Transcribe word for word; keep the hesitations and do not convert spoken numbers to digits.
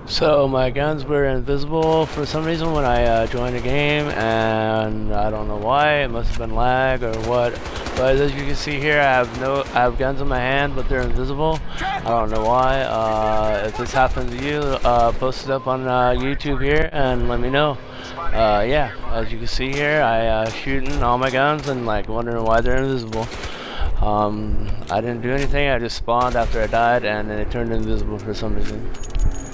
So my guns were invisible for some reason when I uh, joined the game, and I don't know why. It must have been lag or what. But as you can see here, I have no, I have guns in my hand, but they're invisible. I don't know why. Uh, if this happened to you, uh, post it up on uh, YouTube here and let me know. Uh, yeah, as you can see here, I uh, shooting all my guns and like wondering why they're invisible. Um, I didn't do anything. I just spawned after I died, and then it turned invisible for some reason.